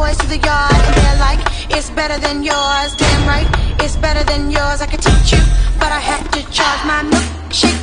boys to the yard, and they're like, it's better than yours. Damn right, it's better than yours. I could teach you, but I have to charge. My milkshake